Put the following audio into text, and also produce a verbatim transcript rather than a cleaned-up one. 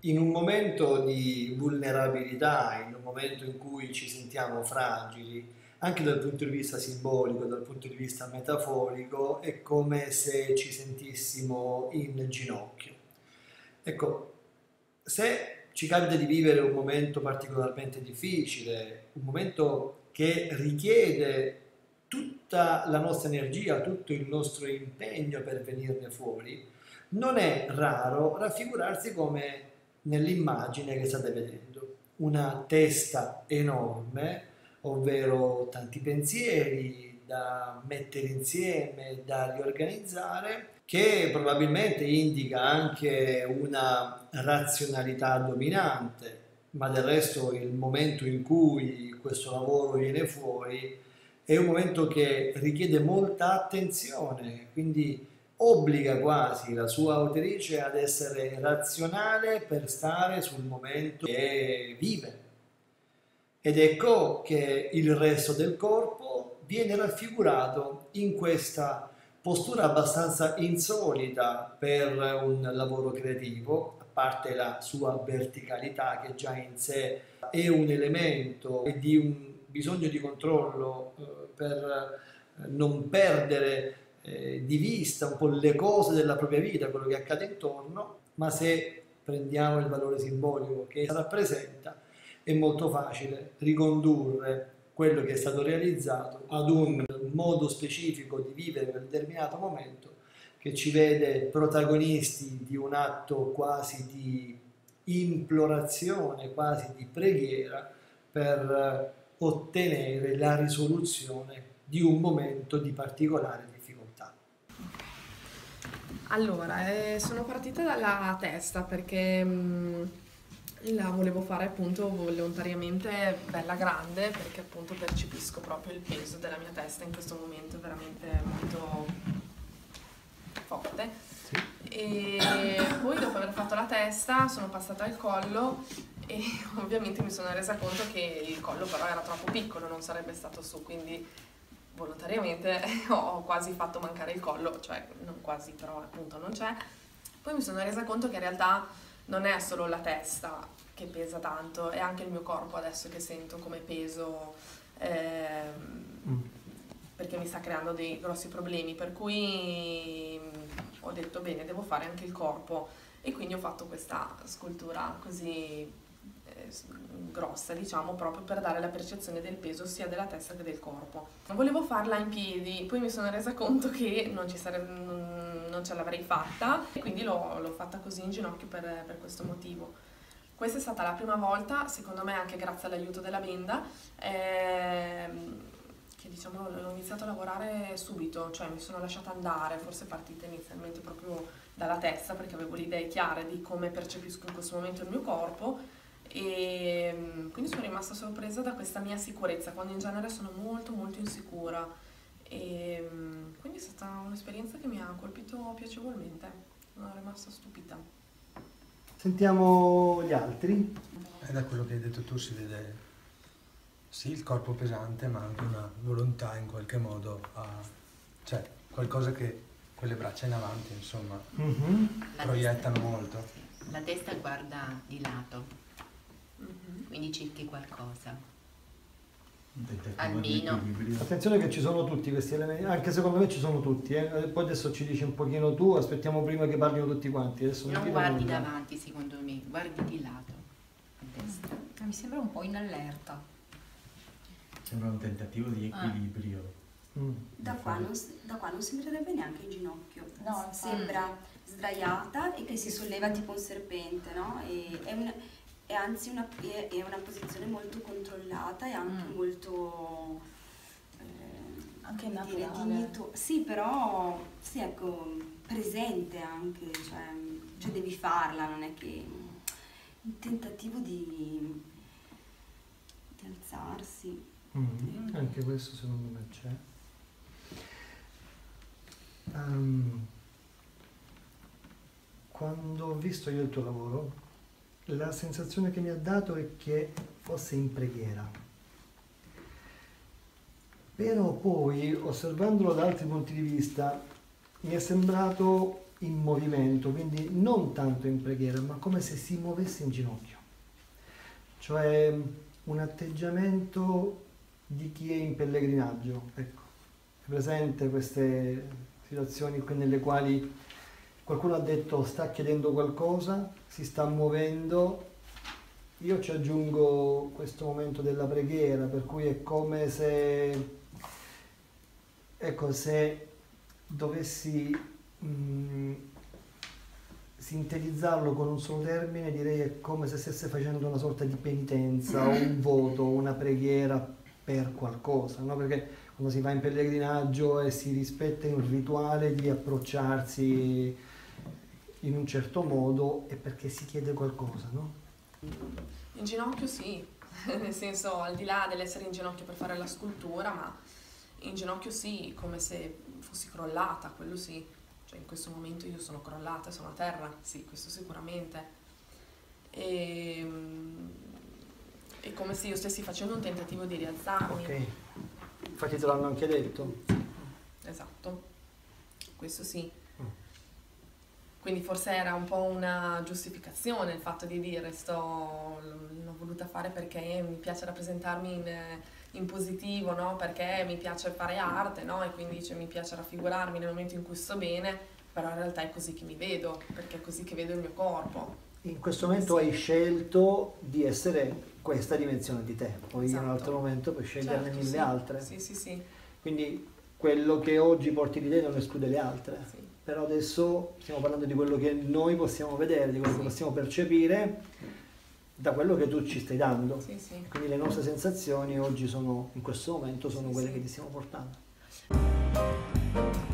In un momento di vulnerabilità, in un momento in cui ci sentiamo fragili, anche dal punto di vista simbolico, dal punto di vista metaforico, è come se ci sentissimo in ginocchio. Ecco, se ci capita di vivere un momento particolarmente difficile, un momento che richiede tutta la nostra energia, tutto il nostro impegno per venirne fuori, non è raro raffigurarsi come nell'immagine che state vedendo, una testa enorme, ovvero tanti pensieri da mettere insieme, da riorganizzare, che probabilmente indica anche una razionalità dominante, ma del resto il momento in cui questo lavoro viene fuori è un momento che richiede molta attenzione, quindi obbliga quasi la sua autrice ad essere razionale per stare sul momento che vive. Ed ecco che il resto del corpo viene raffigurato in questa postura abbastanza insolita per un lavoro creativo, a parte la sua verticalità che già in sé è un elemento e di un bisogno di controllo eh, per non perdere eh, di vista un po' le cose della propria vita, quello che accade intorno, ma se prendiamo il valore simbolico che essa rappresenta, è molto facile ricondurre quello che è stato realizzato ad un modo specifico di vivere un determinato momento che ci vede protagonisti di un atto quasi di implorazione, quasi di preghiera per ottenere la risoluzione di un momento di particolare difficoltà. Allora, eh, sono partita dalla testa perché mh, la volevo fare appunto volontariamente bella grande, perché appunto percepisco proprio il peso della mia testa in questo momento, veramente molto forte. Sì. E poi dopo aver fatto la testa sono passata al collo e ovviamente mi sono resa conto che il collo però era troppo piccolo, non sarebbe stato su, quindi volontariamente ho quasi fatto mancare il collo, cioè non quasi, però appunto non c'è. Poi mi sono resa conto che in realtà non è solo la testa che pesa tanto, è anche il mio corpo adesso che sento come peso, ehm, mm. perché mi sta creando dei grossi problemi, per cui ho detto bene, devo fare anche il corpo e quindi ho fatto questa scultura così grossa, diciamo, proprio per dare la percezione del peso sia della testa che del corpo. Volevo farla in piedi, poi mi sono resa conto che non, ci sarebbe, non, non ce l'avrei fatta e quindi l'ho, l'ho fatta così in ginocchio per, per questo motivo. Questa è stata la prima volta, secondo me anche grazie all'aiuto della benda, ehm, che diciamo l'ho iniziato a lavorare subito, cioè mi sono lasciata andare, forse partita inizialmente proprio dalla testa perché avevo le idee chiare di come percepisco in questo momento il mio corpo. E quindi sono rimasta sorpresa da questa mia sicurezza, quando in genere sono molto molto insicura, e quindi è stata un'esperienza che mi ha colpito piacevolmente, sono rimasta stupita. Sentiamo gli altri. E da quello che hai detto tu si vede sì il corpo pesante, ma anche una volontà in qualche modo a, cioè qualcosa che quelle braccia in avanti insomma mm-hmm. proiettano testa, molto. La testa guarda di lato. Mm-hmm. Quindi cerchi qualcosa, almeno. Attenzione che ci sono tutti questi elementi, anche secondo me ci sono tutti, eh. Poi adesso ci dici un pochino tu, aspettiamo prima che parlino tutti quanti. Adesso non guardi nulla. Davanti secondo me, guardi di lato, a destra. Mi sembra un po' in allerta. Sembra un tentativo di equilibrio. Ah. Mm. Da, qua non, da qua non sembrerebbe neanche in ginocchio, no, sembra sdraiata e che si solleva tipo un serpente, no? E, è un, è anzi una, è, è una posizione molto controllata e anche mm. molto eh, anche naturale. Sì, però sì, ecco, presente anche, cioè, cioè devi farla, non è che un tentativo di, di alzarsi. Mm. Eh. Anche questo secondo me c'è. Um, quando ho visto io il tuo lavoro, la sensazione che mi ha dato è che fosse in preghiera. Però poi, osservandolo da altri punti di vista, mi è sembrato in movimento, quindi non tanto in preghiera, ma come se si muovesse in ginocchio. Cioè un atteggiamento di chi è in pellegrinaggio, ecco. È presente queste situazioni nelle quali qualcuno ha detto sta chiedendo qualcosa, si sta muovendo. Io ci aggiungo questo momento della preghiera, per cui è come se, ecco, se dovessi mh, sintetizzarlo con un solo termine, direi è come se stesse facendo una sorta di penitenza o un voto, una preghiera per qualcosa, no? Perché quando si va in pellegrinaggio e si rispetta un rituale di approcciarsi in un certo modo è perché si chiede qualcosa, no? In ginocchio sì, nel senso al di là dell'essere in ginocchio per fare la scultura, ma in ginocchio sì, come se fossi crollata, quello sì. Cioè in questo momento io sono crollata, sono a terra, sì, questo sicuramente. E, è come se io stessi facendo un tentativo di rialzarmi. Ok, infatti te l'hanno anche detto. Esatto, questo sì. Quindi forse era un po' una giustificazione il fatto di dire sto, l'ho voluta fare perché mi piace rappresentarmi in, in positivo, no? Perché mi piace fare arte, no? E quindi cioè, mi piace raffigurarmi nel momento in cui sto bene, però in realtà è così che mi vedo, perché è così che vedo il mio corpo. In questo momento hai scelto di essere questa dimensione di te, poi Esatto. in un altro momento puoi sceglierne Certo, mille sì. altre. Sì, sì, sì. Quindi quello che oggi porti di te non esclude le altre. Sì. Però adesso stiamo parlando di quello che noi possiamo vedere, di quello Sì. che possiamo percepire da quello che tu ci stai dando. Sì, sì. Quindi le nostre sensazioni oggi sono, in questo momento, sono Sì, quelle sì. che ti stiamo portando.